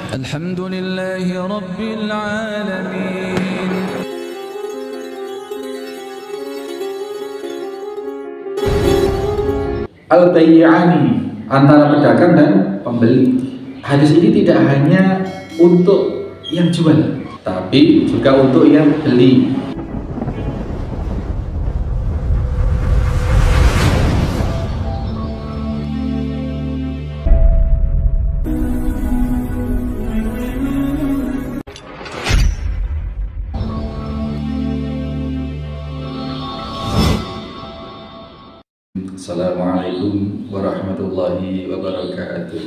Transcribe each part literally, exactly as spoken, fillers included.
الحمد لله رب العالمين. Al-bayyani, antara pedagang dan pembeli. Hadis ini tidak hanya untuk yang jual, tapi juga untuk yang beli. Assalamualaikum warahmatullahi wabarakatuh.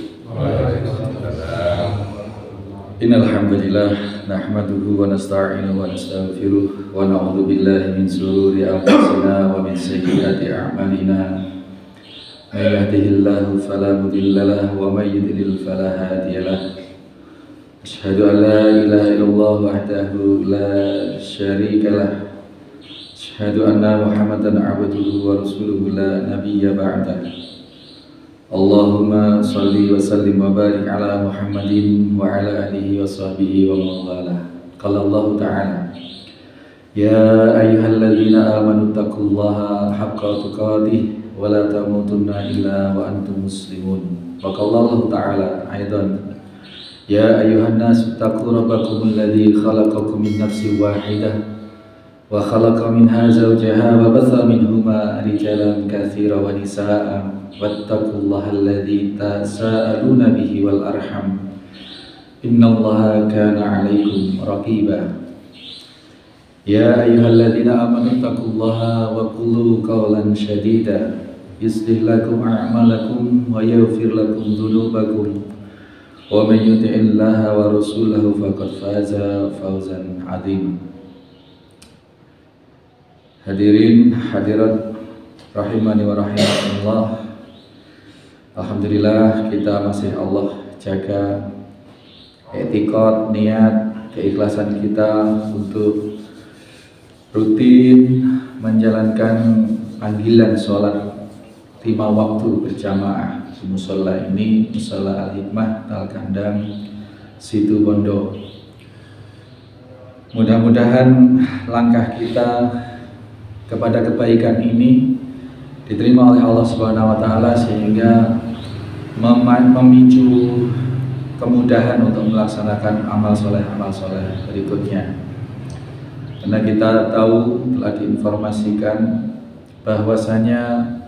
Innal hamdalillah nahmaduhu wa nasta'inuhu wa nastaghfiruh wa na'udzu billahi min shururi anfusina wa min sayyiati a'malina. May yahdihillahu fala mudilla lahu wa may yudlil fala hadiya lahu. Asyhadu an la ilaha illallah wahdahu la syarika lahu. Asyhadu anna Muhammadan abduhu wa rasuluhu la nabiyya ba'dah. Allahumma salli wa sallim wa barik ala Muhammadin wa ala alihi wa sahbihi wa mawalah. Qala Allah ta'ala, ya ayyuhalladzina amanu taqullaha haqqa tuqatih wa la tamutunna illa wa antum muslimun. Wa qala Allah ta'ala aidan, ya ayyuhan nasu taqu rabbakumul ladzi khalaqakum min nafsin wahidah wa khalaqa minha zawjaha wa batha minhuma rijalan katsira wa nisaa wattaqullaha alladzi tasaaluna bihi wal arham innallaha kana 'alaikum raqiba. Ya ayyuhalladzina amanu taqullaha wa qulu qawlan shadida yuslih lakum a'malakum wa yaghfir lakum dhunubakum wa may yuti'illaha wa rasulahu faqad faza fawzan 'azima. Hadirin hadirat rahimani wa rahimakumullah. Alhamdulillah kita masih Allah jaga etikot, niat, keikhlasan kita untuk rutin menjalankan panggilan sholat lima waktu berjamaah di musola ini, musola Al-Hikmah Talkandang Situ Bondo. Mudah-mudahan langkah kita kepada kebaikan ini diterima oleh Allah Subhanahu wa taala sehingga memicu kemudahan untuk melaksanakan amal soleh amal soleh berikutnya. Karena kita tahu, telah diinformasikan bahwasanya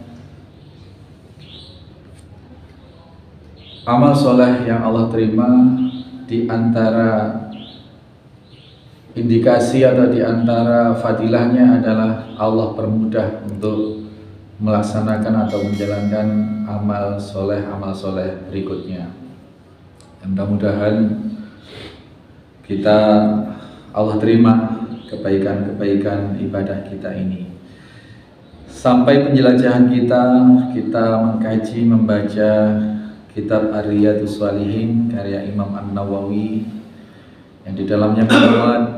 amal soleh yang Allah terima di antara indikasi atau diantara fadilahnya adalah Allah permudah untuk melaksanakan atau menjalankan amal soleh amal soleh berikutnya. Mudah-mudahan kita Allah terima kebaikan-kebaikan ibadah kita ini. Sampai penjelajahan kita, kita mengkaji membaca kitab Ar-Riyadhus Shalihin karya Imam An-Nawawi yang di dalamnya memuat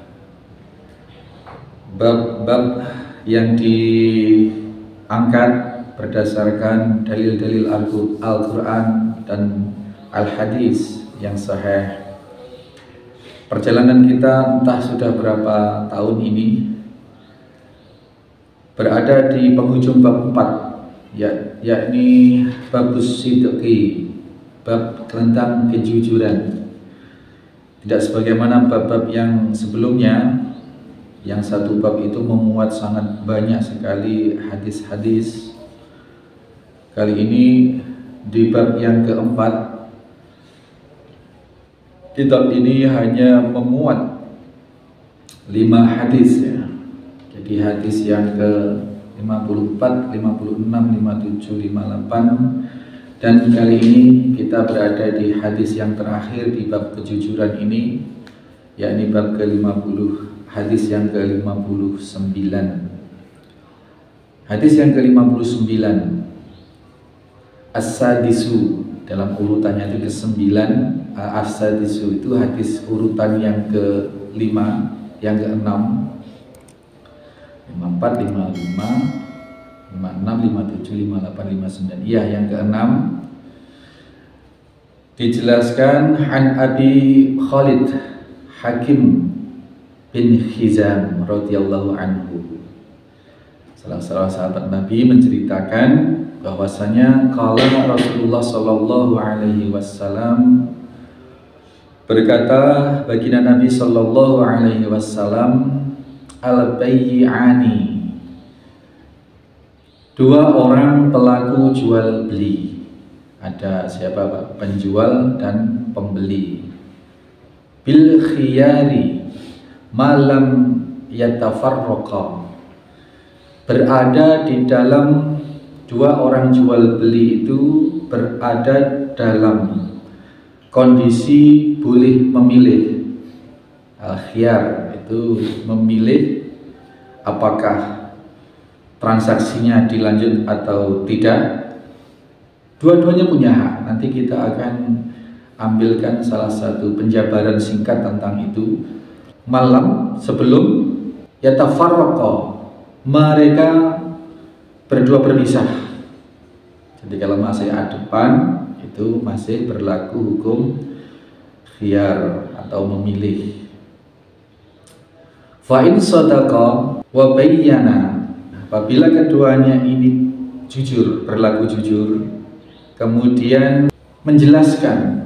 bab-bab yang diangkat berdasarkan dalil-dalil Al-Quran dan Al-Hadis yang sahih. Perjalanan kita entah sudah berapa tahun ini berada di penghujung bab empat, ya, yakni babus sidqi, bab tentang kejujuran. Tidak sebagaimana bab-bab yang sebelumnya, yang satu bab itu memuat sangat banyak sekali hadis-hadis. Kali ini di bab yang keempat, kitab ini hanya memuat lima hadis ya. Jadi hadis yang ke lima puluh empat, lima puluh enam, lima puluh tujuh, lima puluh delapan. Dan kali ini kita berada di hadis yang terakhir di bab kejujuran ini, yakni bab ke lima puluh, hadis yang ke lima puluh sembilan. Hadis yang ke lima puluh sembilan, As-Sadisu, dalam urutannya itu ke sembilan. As-Sadisu itu hadis urutan yang ke lima, yang ke enam, lima puluh empat, lima puluh lima, lima puluh enam, lima puluh tujuh, lima puluh delapan, lima puluh sembilan. Iya, yang keenam Dijelaskan an Abi Khalid Hakim bin Hizam radhiyallahu anhu. Salah seorang sahabat Nabi menceritakan bahwasanya qala Rasulullah sallallahu alaihi wasallam, berkata baginda Nabi sallallahu alaihi wasallam, al-bayyi'ani, dua orang pelaku jual beli. Ada siapa Pak? Penjual dan pembeli. Bil khiyari malam yatafarraqa, berada di dalam, dua orang jual beli itu berada dalam kondisi boleh memilih. Al-khiyar itu memilih apakah transaksinya dilanjut atau tidak. Dua-duanya punya hak. Nanti kita akan ambilkan salah satu penjabaran singkat tentang itu. Malam sebelum yatafarraqa, mereka berdua berpisah. Jadi kalau masih ada depan itu masih berlaku hukum khiyar atau memilih. Fa in sadaqa wa bayyana, apabila keduanya ini jujur, berlaku jujur, kemudian menjelaskan,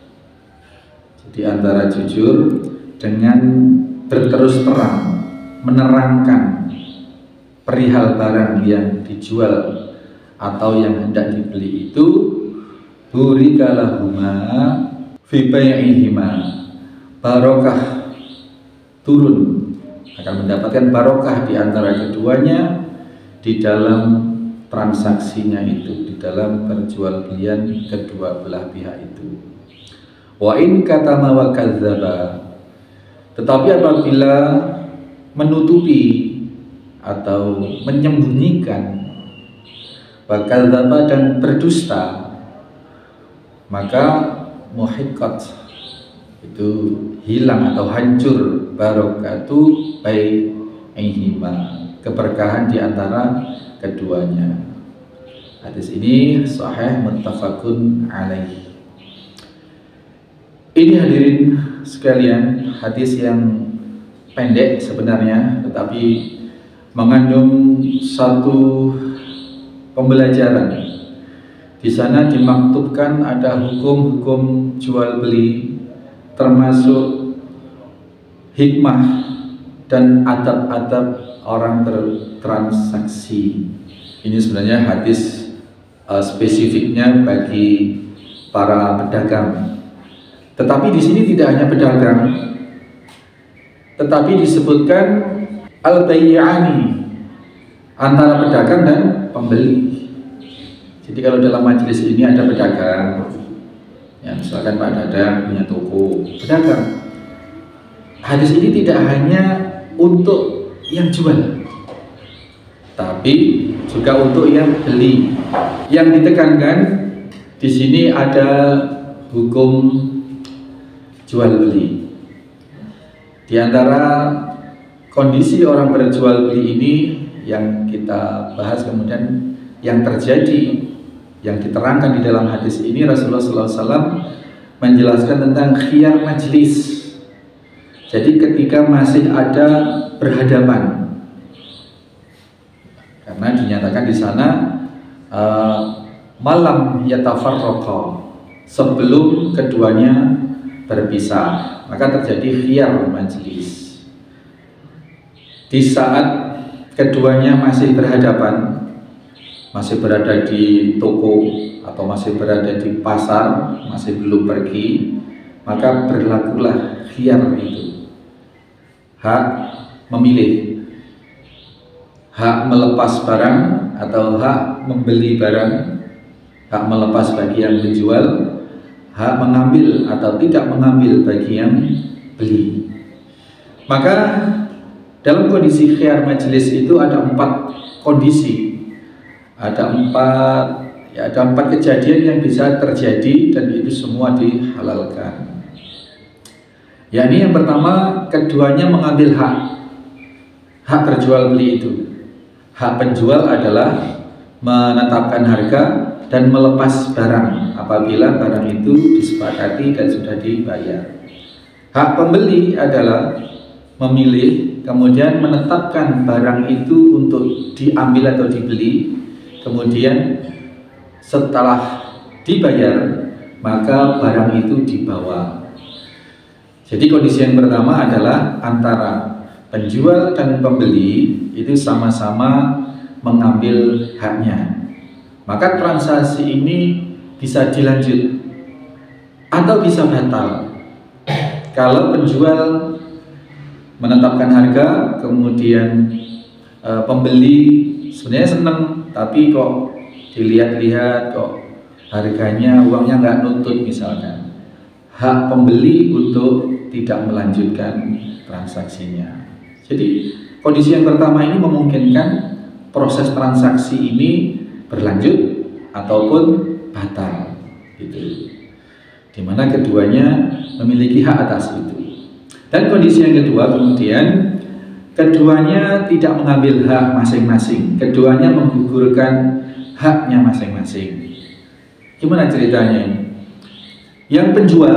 jadi antara jujur dengan berterus terang menerangkan perihal barang yang dijual atau yang hendak dibeli itu, burika lahuma fi bai'ihima, barokah turun, akan mendapatkan barokah di antara keduanya di dalam transaksinya itu, di dalam perjualbelian kedua belah pihak itu. Wa in katama wa kadzdzaba, tetapi apabila menutupi atau menyembunyikan, wa kadzdzaba dan berdusta, maka muhiqqat, itu hilang atau hancur barokatu bai'ihima, keberkahan di antara keduanya. Hadis ini sahih muttafaqun alaih. Ini hadirin sekalian, hadis yang pendek sebenarnya, tetapi mengandung satu pembelajaran. Di sana dimaktubkan ada hukum-hukum jual beli, termasuk hikmah dan adab-adab orang bertransaksi. Ini sebenarnya hadis uh, spesifiknya bagi para pedagang. Tetapi di sini tidak hanya pedagang, tetapi disebutkan al-bayyi'ani, antara pedagang dan pembeli. Jadi kalau dalam majelis ini ada pedagang, ya misalkan Pak Dadang punya toko, pedagang. Hadis ini tidak hanya untuk yang jual, tapi juga untuk yang beli. Yang ditekankan di sini ada hukum jual beli. Di antara kondisi orang berjual beli ini yang kita bahas, kemudian yang terjadi, yang diterangkan di dalam hadis ini, Rasulullah shallallahu alaihi wasallam menjelaskan tentang khiyar majlis. Jadi ketika masih ada berhadapan, karena dinyatakan di sana uh, malam yatafarraqa, sebelum keduanya berpisah, maka terjadi khiyar majlis. Di saat keduanya masih berhadapan, masih berada di toko atau masih berada di pasar, masih belum pergi, maka berlakulah khiyar itu, hak memilih, hak melepas barang atau hak membeli barang, hak melepas bagi yang menjual, hak mengambil atau tidak mengambil bagi yang beli. Maka dalam kondisi khiyar majelis itu ada empat kondisi, ada empat ya ada empat kejadian yang bisa terjadi dan itu semua dihalalkan. Yakni yang pertama, keduanya mengambil hak, hak terjual beli itu. Hak penjual adalah menetapkan harga, dan melepas barang apabila barang itu disepakati dan sudah dibayar. Hak pembeli adalah memilih, kemudian menetapkan barang itu untuk diambil atau dibeli, kemudian setelah dibayar maka barang itu dibawa. Jadi kondisi yang pertama adalah antara penjual dan pembeli itu sama-sama mengambil haknya. Maka transaksi ini bisa dilanjut atau bisa batal. Kalau penjual menetapkan harga, kemudian e, pembeli sebenarnya senang, tapi kok dilihat-lihat kok harganya, uangnya nggak nutut misalkan, hak pembeli untuk tidak melanjutkan transaksinya. Jadi kondisi yang pertama ini memungkinkan proses transaksi ini berlanjut ataupun batal, gitu. Dimana keduanya memiliki hak atas itu. Dan kondisi yang kedua kemudian keduanya tidak mengambil hak masing-masing, keduanya menggugurkan haknya masing-masing. Gimana ceritanya ini? Yang penjual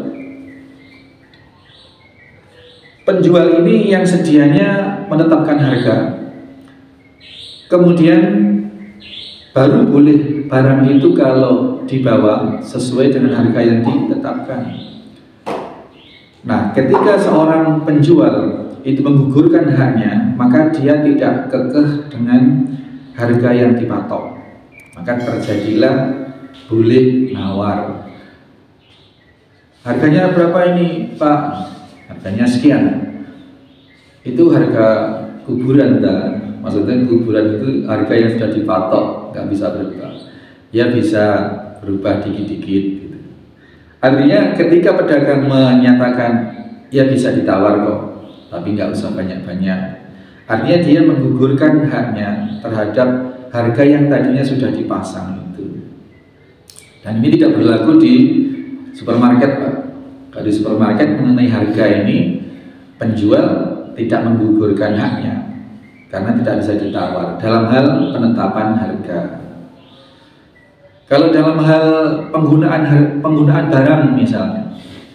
penjual ini yang sedianya menetapkan harga, kemudian baru boleh barang itu kalau dibawa sesuai dengan harga yang ditetapkan. Nah, ketika seorang penjual itu menggugurkan haknya, maka dia tidak kekeh dengan harga yang dipatok. Maka terjadilah boleh nawar. Harganya berapa ini, Pak? Harganya sekian. Itu harga kuburan, dan maksudnya kuburan itu harga yang sudah dipatok, nggak bisa berubah. Ya bisa berubah dikit-dikit gitu. Artinya ketika pedagang menyatakan ya bisa ditawar kok, tapi nggak usah banyak-banyak, artinya dia menggugurkan haknya terhadap harga yang tadinya sudah dipasang itu. Dan ini tidak berlaku di supermarket, Pak. Kalau di supermarket mengenai harga ini penjual tidak menggugurkan haknya karena tidak bisa ditawar dalam hal penetapan harga. Kalau dalam hal penggunaan penggunaan barang misalnya,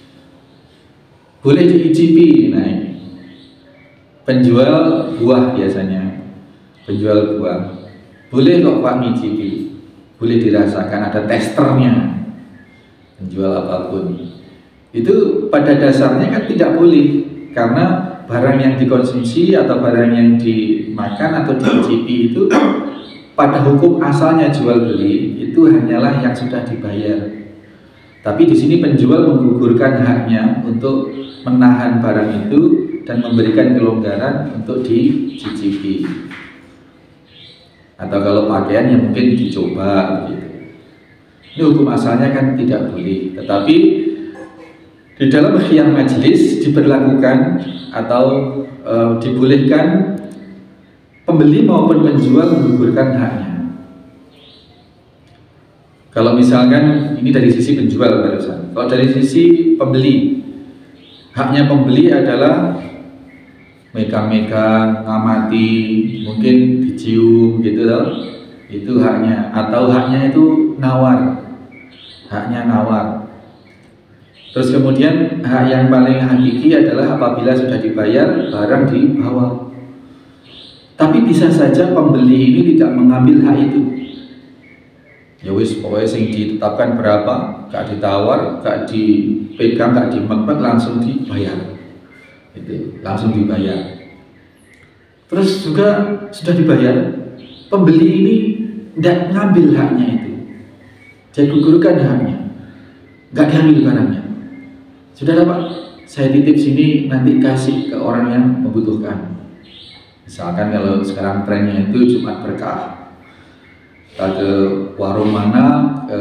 boleh diicipi. Nah ini penjual buah biasanya, penjual buah boleh kok Pak ngicipi, boleh dirasakan, ada testernya. Penjual apapun itu pada dasarnya kan tidak boleh, karena barang yang dikonsumsi atau barang yang dimakan atau diicipi itu pada hukum asalnya jual beli itu hanyalah yang sudah dibayar. Tapi di sini penjual menggugurkan haknya untuk menahan barang itu dan memberikan kelonggaran untuk dicicipi. Atau kalau pakaian yang mungkin dicoba gitu. Ini hukum asalnya kan tidak boleh, tetapi di dalam khiyar majelis diberlakukan atau e, dibolehkan pembeli maupun penjual menggugurkan haknya. Kalau misalkan ini dari sisi penjual barusan, kalau dari sisi pembeli, haknya pembeli adalah megang-megang, ngamati, mungkin dicium gitu loh, itu haknya. Atau haknya itu nawar, haknya nawar. Terus kemudian hak yang paling hakiki adalah apabila sudah dibayar barang dibawa. Tapi bisa saja pembeli ini tidak mengambil hak itu. Ya wis, pokoknya yang ditetapkan berapa, gak ditawar, gak dipegang, gak dimepet, langsung dibayar. Itu langsung dibayar. Terus juga sudah dibayar, pembeli ini tidak mengambil haknya itu, dia gugurkan haknya, gak diambil barangnya. Sudah Pak, saya titip sini, nanti kasih ke orang yang membutuhkan. Misalkan kalau sekarang trennya itu Jumat Berkah, kita ke warung mana, ke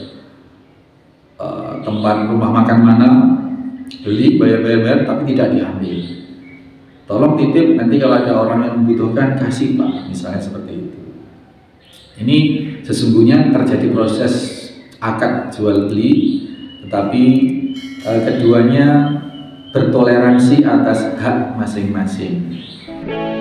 uh, tempat rumah makan mana, beli, bayar-bayar, tapi tidak diambil. Tolong titip, nanti kalau ada orang yang membutuhkan, kasih Pak, misalnya seperti itu. Ini sesungguhnya terjadi proses akad jual beli, tetapi uh, keduanya bertoleransi atas hak masing-masing.